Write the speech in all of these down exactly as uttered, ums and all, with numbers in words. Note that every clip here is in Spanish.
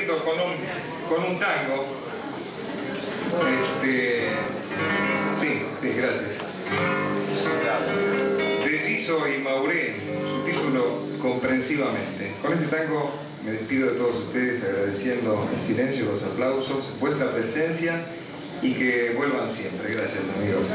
agradeciendo con un, con un tango. Este, sí, sí, gracias. De Giso y Mauré, su título Comprensivamente. Con este tango me despido de todos ustedes agradeciendo el silencio, los aplausos, vuestra presencia y que vuelvan siempre. Gracias, amigos.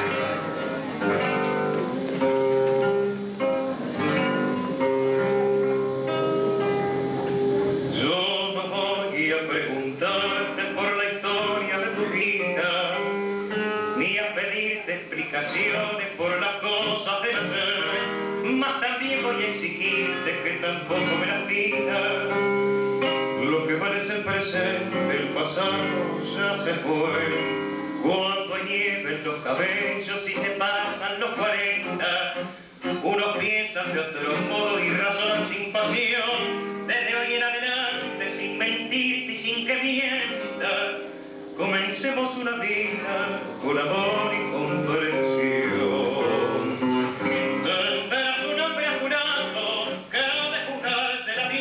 Yo no voy a preguntarte por la historia de tu vida, ni a pedirte explicaciones por las cosas del ayer, mas también voy a exigirte que tampoco me las pidas. Lo que vale es el presente, el pasado ya se fue. Cuando nieve en los cabellos y se pasan los cuarenta, unos piensan de otro modo y razonan sin pasión. Desde hoy en adelante, sin mentirte y sin que mientas, comencemos una vida con amor y comprensión. Tendrás un hombre a tu lado que ha de jugarse la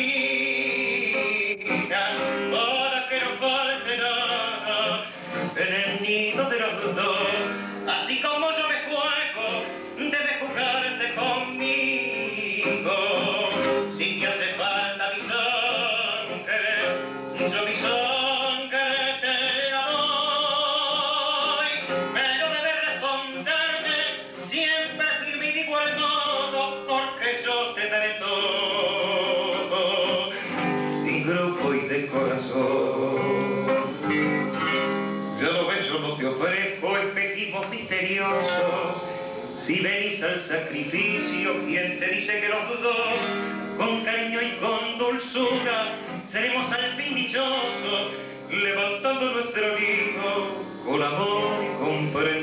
vida para que no falte nada en el nido de los dos. Así como yo me juego, debes jugarte conmigo. Si te hace falta mi sangre, yo mi sangre te la doy, pero debes responderme siempre firme y de igual modo, porque yo te daré todo, sin grupo y de corazón. Ya lo ves, yo no te ofrezco espejismos misteriosos. Si venís al sacrificio, ¿quién te dice que los dos, con cariño y con dulzura, seremos al fin dichosos, levantando nuestro nido con amor y comprensión?